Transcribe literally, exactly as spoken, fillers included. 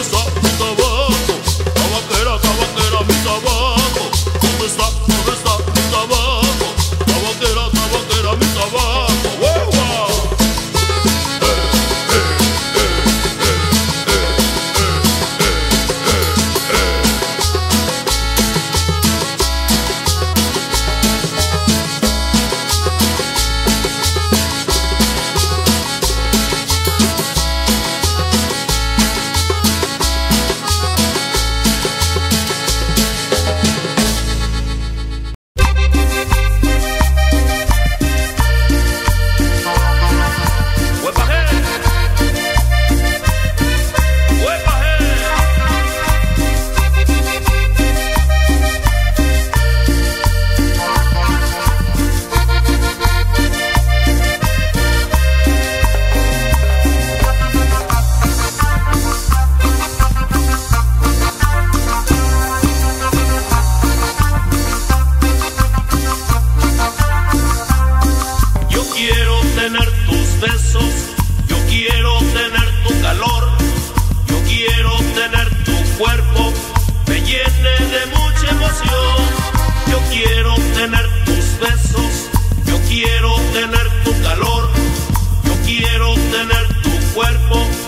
está mi tabaco? Tabaquera, tabaquera, mi tabaco. ¿Dónde está? ¿Dónde está mi tabaco? Tabaquera, tabaquera, mi tabaco. ¡Hueva! Yo quiero tener tu calor, yo quiero tener tu cuerpo, me llene de mucha emoción. Yo quiero tener tus besos, yo quiero tener tu calor, yo quiero tener tu cuerpo.